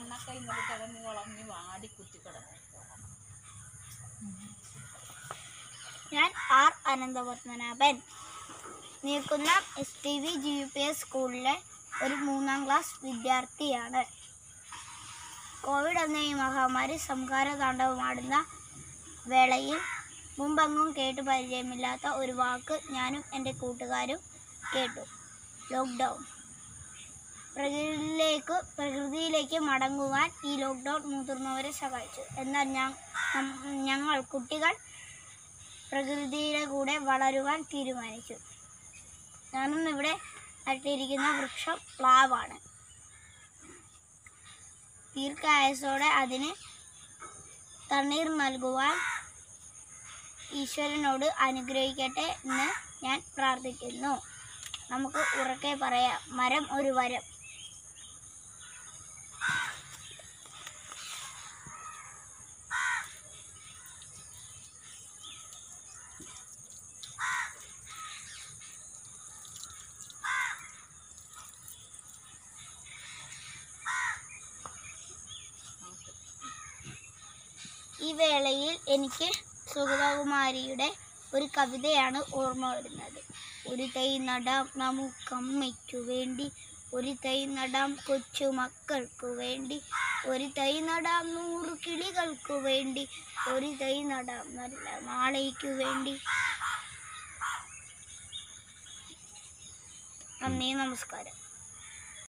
മണ്ണൊക്കെ ഇങ്ങോട്ട് കിടന്ന് വളഞ്ഞ് വാടി കുത്തിക്കിടന്നു. ഞാൻ R Ananthapadmanabhan, Neerkunnam STV GUPS സ്കൂളിലെ ഒരു 3ാം ക്ലാസ് വിദ്യാർത്ഥിയാണ്. കോവിഡ് എന്ന ഈ മഹാമാരി സംഹാര താണ്ഡവമാടുന്ന വേളയിൽ മുമ്പെങ്ങും കേട്ട് പരിചയമില്ലാത്ത ഒരു വാക്ക് ഞാനും എൻ്റെ കൂട്ടുകാരും കേട്ടു: ലോക്ക്ഡൗൺ. പ്രകൃതിയിലേക്ക് മടങ്ങുവാൻ ഈ ലോക്ക്ഡൗൺ മുതിർന്നവരെ സഹായിച്ചു. എന്നാൽ ഞങ്ങൾ കുട്ടികൾ പ്രകൃതിയുടെ കൂടെ വളരുവാൻ തീരുമാനിച്ചു. ഞാനിന്നിവിടെ നട്ടിരിക്കുന്ന വൃക്ഷം പ്ലാവാണ്. ദീർഘായുസ്സോടെ അതിന് തണ്ണീർ നൽകുവാൻ ഈശ്വരനോട് അനുഗ്രഹിക്കട്ടെ എന്ന് ഞാൻ പ്രാർത്ഥിക്കുന്നു. നമുക്ക് ഉറക്കെ പറയാം: മരം ഒരു വരം. ഈ വേളയിൽ എനിക്ക് സുഗതകുമാരിയുടെ ഒരു കവിതയാണ് ഓർമ്മ വരുന്നത്. ഒരു തൈ നടാം നമുക്കമ്മയ്ക്കു വേണ്ടി, ഒരു തൈ നടാം കൊച്ചു മക്കൾക്കു വേണ്ടി, ഒരു തൈ നടാം 100 കിളികൾക്കു വേണ്ടി, ഒരു തൈ നടാം നല്ല നാളേക്കു വേണ്ടി. നന്ദി, നമസ്കാരം.